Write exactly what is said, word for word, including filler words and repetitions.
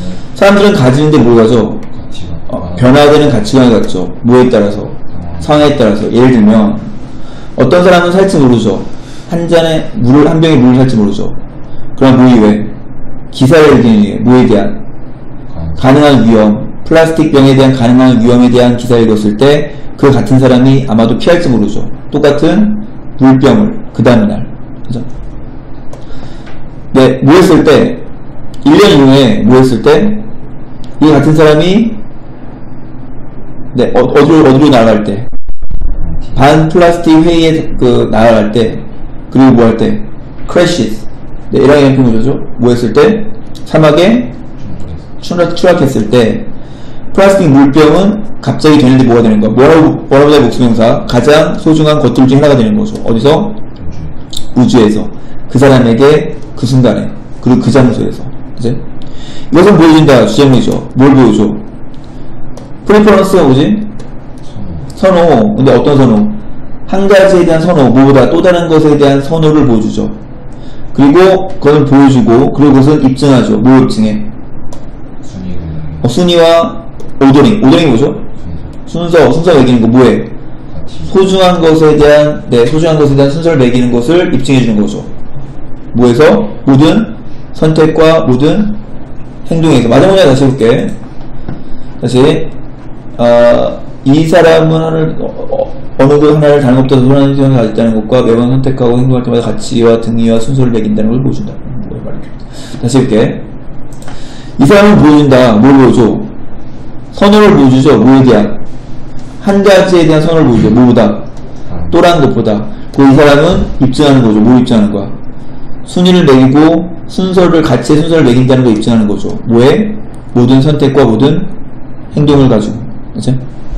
사람들은 가지는데 뭘 가져? 어, 변화되는 가치관을 갖죠. 뭐에 따라서? 상황에 따라서. 예를 들면 어떤 사람은 살지 모르죠. 한 잔에 물을, 한 병에 물을 살지 모르죠. 그럼 뭐 이외에? 기사를 이기는 이유, 뭐에 대한? 가능한 위험, 플라스틱 병에 대한 가능한 위험에 대한 기사를 읽었을 때 그 같은 사람이 아마도 피할지 모르죠. 똑같은 물병을 그 다음날, 그죠? 네, 뭐 했을 때 일 년 이후에 뭐 했을 때 이 같은 사람이 네, 어, 어디로 어디로 날아갈 때 반 플라스틱 회의에 그 날아갈 때 그리고 뭐 할 때 crashes 네, 이라는 형용사죠. 뭐 했을 때 사막에 추락, 추락했을 때 플라스틱 물병은 갑자기 되는데 뭐가 되는 거야? 뭐라고, 뭐라고 해 목수명사? 가장 소중한 것들 중 하나가 되는 거죠. 어디서? 우주에서. 그 사람에게 그 순간에. 그리고 그 장소에서. 그치? 이것은 보여준다. 주제문이죠. 뭘 보여줘? 프리퍼런스가 뭐지? 선호. 선호. 근데 어떤 선호? 한 가지에 대한 선호. 뭐보다 또 다른 것에 대한 선호를 보여주죠. 그리고 그것을 보여주고, 그리고 그것은 입증하죠. 뭐 입증해? 어, 순위와 오더링. 오더링이 뭐죠? 순서. 순서 매기는 거 뭐해? 소중한 것에 대한, 네, 소중한 것에 대한 순서를 매기는 것을 입증해주는 거죠. 뭐에서? 모든 선택과 모든 행동에서. 마지막 문제 다시 해볼게. 다시. 어, 이 사람은 하나를, 어, 어느 것 하나를 다른 것보다 소중한 생각을 가졌다는 것과 매번 선택하고 행동할 때마다 가치와 등위와 순서를 매긴다는 걸 보여준다. 뭐 말이야. 다시 해볼게. 이 사람은 보여준다. 뭘 보여줘? 선호를 보여주죠. 뭐에 대한? 한 가지에 대한 선호를 보여줘. 뭐보다? 또라는 것보다. 그 이 사람은 입증하는 거죠. 뭘 입증하는 거야? 순위를 매기고 순서를, 가치의 순서를 매긴다는 걸 입증하는 거죠. 뭐에? 모든 선택과 모든 행동을 가지고. 그치?